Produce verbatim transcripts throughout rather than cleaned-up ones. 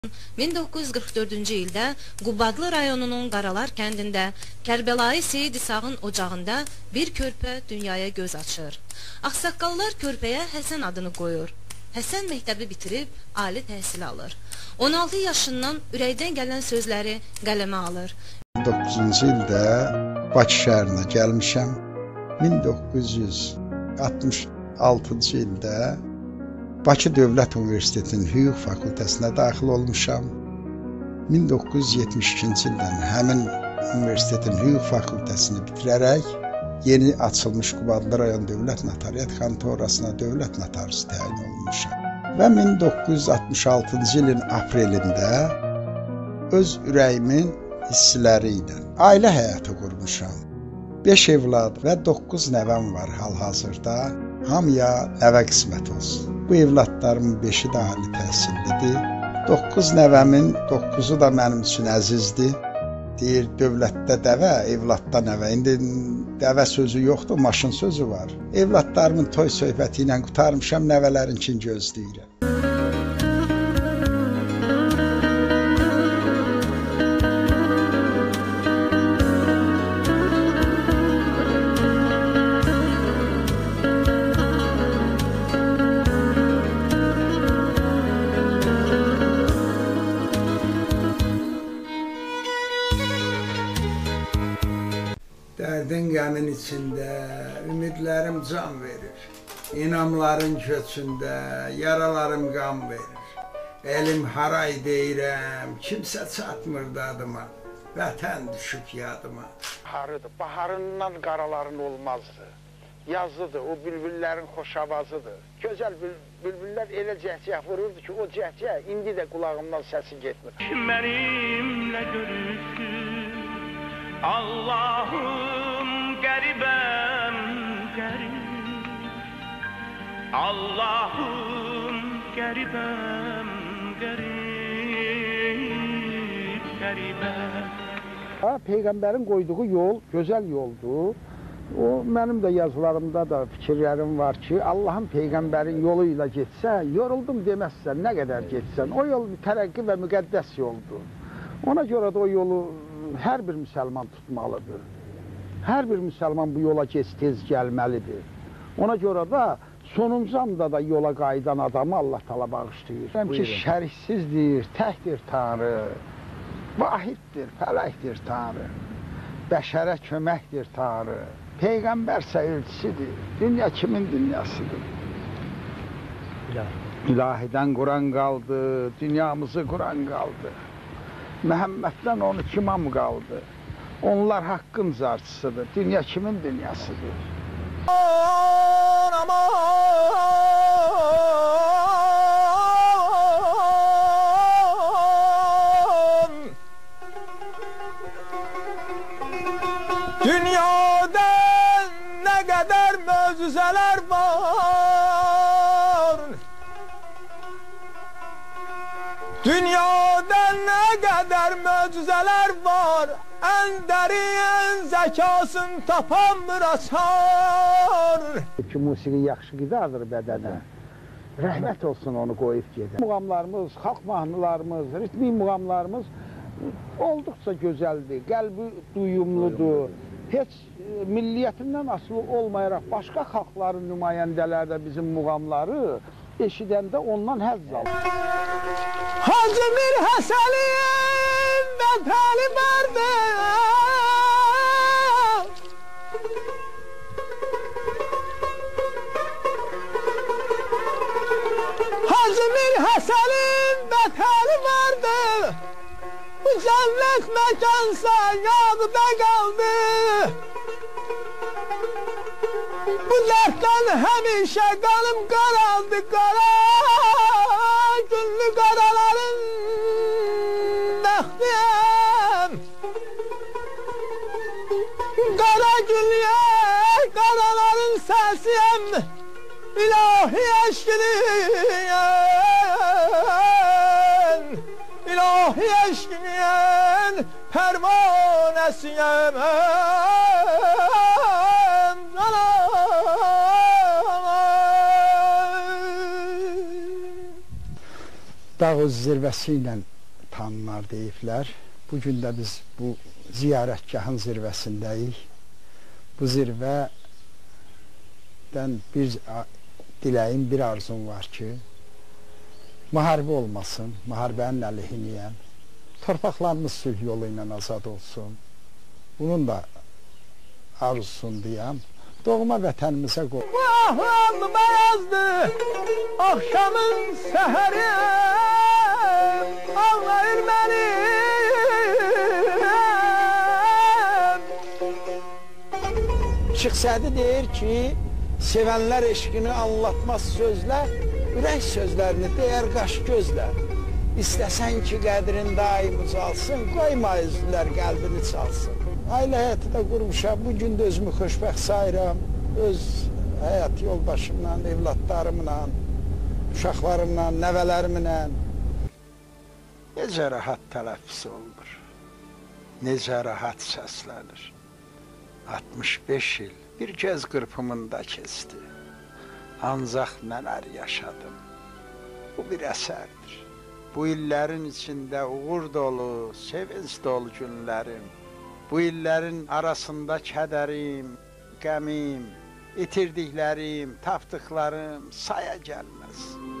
min doqquz yüz qırx dördüncü ildə Qubadlı rayonunun Qaralar kəndində Kərbəlayı Seyid İsağın ocağında bir körpə dünyaya göz açır. Ağsaqqallar körpəyə Həsən adını qoyur. Həsən məktəbi bitirib ali təhsil alır. on altı yaşından ürəkdən gələn sözləri qələmə alır. doqquzuncu ildə Bakı şəhərinə gəlmişəm. min doqquz yüz altmış altıncı ildə Bakı Dövlət Universitetinin Hüquq Fakültəsinə daxil olmuşam. min doqquz yüz yetmiş ikinci ildən həmin universitetin Hüquq Fakültəsini bitirərək yeni açılmış Qubadlı rayon Dövlət Notariat Kontorasına dövlət notarisi təyin olmuşam. Və min doqquz yüz altmış altıncı ilin aprelində öz ürəyimin hissləri ilə ailə həyatı qurmuşam. beş evlad və doqquz nəvəm var hal-hazırda. Hamıya nəvə qismət olsun. Bu evladlarımın beşi də ali təhsillidir. doqquz nəvəmin doqquzu da mənim üçün əzizdir. Deyir, dövlətdə dəvə, evladda nəvə. İndi dəvə sözü yoxdur, maşın sözü var. Evladlarımın toy söhbəti ilə qutarmışam, nəvələrinkini gözləyirəm. Dərdin qəmin içində, ümidlərim can verir. İnamların köçündə, yaralarım qan verir. Elim haray deyirəm, kimsə çatmır dadıma. Vətən düşüb yadıma. Baharıdır, baharından qaraların olmazdı. Yazıdır, o bülbüllərin xoşavazıdır. Gözəl bülbüllər elə cəhcəh vururdu ki, o cəhcəh indi də qulağımdan səsi getmir. Mənimlə görürsün, Allahım qəribəm, qərib. Allahım qəribəm, qərib, qəribəm. Peyğəmbərin qoyduğu yol gözəl yoldur. O, mənim də yazılarımda da fikirlərim var ki, Allahın Peyğəmbərin yolu ilə getsə, yoruldum deməzsən, nə qədər getsən. O yol tərəqqi və müqəddəs yoldur. Ona görə də o yolu hər bir müsəlman tutmalıdır. Hər bir müsəlman bu yola gec-tez gəlməlidir. Ona görə də sonuncu anda da yola qayıdan adamı Allah təala bağışlayır. Deyirəm ki, şəriksizdir, təkdir Tanrı, vahiddir, fələkdir Tanrı, bəşərə köməkdir Tanrı, Peyğəmbərsə elçisidir, dünya kimin dünyasıdır? İlahidən Quran qaldı, dünyamızı Quran qaldı. Məhəmməddən on iki imam qaldı. Onlar haqqın zarçısıdır. Dünya kimin dünyasıdır? Aman, aman. Dünyada nə qədər möcüzələr var. Dünyada nə qədər möcüzələr var, ən dərin zəkasını tapan bir açar. Ki, musiqi yaxşı qidadır bədənə. Rəhmət olsun onu qoyub gedən. Muğamlarımız, xalq mahnılarımız, ritmi muğamlarımız olduqca gözəldir, qəlbi duyumludur. Heç milliyyətindən asılı olmayaraq başqa xalqların nümayəndələri də bizim muğamları eşidəndə ondan həzz alır. Hacı Mir Həsənin vətəni vardı. Hacı Mir Həsənin vətəni vardı. Bu cənnət məkansa yağda qaldı. Bu dərddən həmişə qanım qaraldı, qara. Güllü qaraların bəxtiyəm. Qara güllüyə qaraların səsiyəm. İlahi eşqiniyen, ilahi eşqiniyen pərvanəsiyəm. Dağ öz zirvəsi ilə xanımlar deyiblər. Bugün də biz bu ziyarətgahın zirvəsindəyik. Bu zirvədən bir diləyim, bir arzum var ki, müharibə olmasın, müharibənin əleyhinəyəm. Torpaqlarımız sülh yolu ilə azad olsun. Bunun da arzusundayam. Doğma vətənimizə qoy. Vahvam bəyazdı, axşamın səhəri, ağlayır mənim. Şıxsədi deyir ki, sevənlər eşqini anlatmaz sözlər, ürək sözlərini deyər qaş gözlər. İstəsən ki, qədrin daim ucalsın, qoyma üzvlər qəlbini çalsın. Ailə həyatı da qurmuşam, bugün də özümü xoşbəxt sayıram. Öz həyat yoldaşımla, evlatlarımla, uşaqlarımla, nəvələrimlə. Necə rahat tələffüz olunur, necə rahat səslənir. altmış beş il bir göz qırpımında keçdi. Ancaq nələr yaşadım, bu bir əsərdir. Bu illərin içində uğur dolu, sevinç dolu günlərim, bu illərin arasında kədərim, qəmim, itirdiklərim, tapdıqlarım saya gəlməz.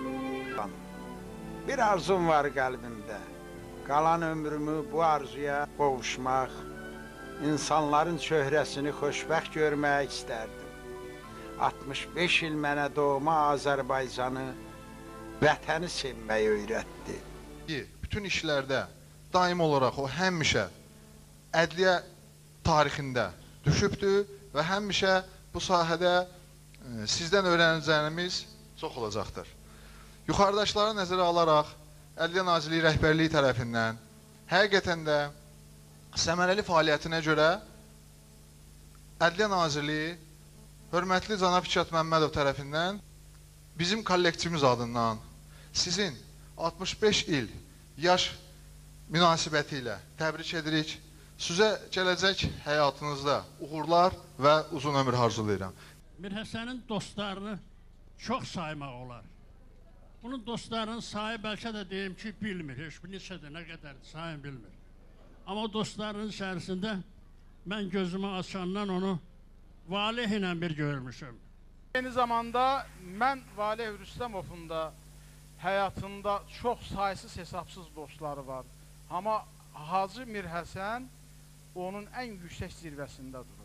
Bir arzum var qəlbimdə, qalan ömrümü bu arzuya qovuşmaq, insanların çöhrəsini xoşbəxt görmək istərdim. altmış beş il mənə doğma Azərbaycanı, vətəni sevməyi öyrətdi. Bütün işlərdə daim olaraq o həmişə ədliyyə tarixində düşübdür və həmişə bu sahədə sizdən öyrənəcəyimiz çox olacaqdır. Yuxarıdaşları nəzərə alaraq Ədliyyə Nazirliyi rəhbərliyi tərəfindən həqiqətən də səmərəli fəaliyyətinə görə Ədliyyə Nazirliyi hörmətli cənab Fikrət Məmmədov tərəfindən bizim kollektivimiz adından sizin altmış beş il yaş münasibəti ilə təbrik edirik. Sizə gələcək həyatınızda uğurlar və uzun ömür arzulayıram. Mirhəsənin dostlarını çox saymaq olar. Bunun dostlarının sayı bəlkə də deyim ki, bilmir. Heç bir neçədir, nə qədərdir, sayın bilmir. Amma dostlarının içərisində mən gözümü açandan onu Valeh ilə bir görmüşüm. Eyni zamanda mən Valeh Rüstəmovun da həyatında çox saysız hesabsız dostları var. Amma Hacı Mirhəsən onun ən yüksək zirvəsində durur.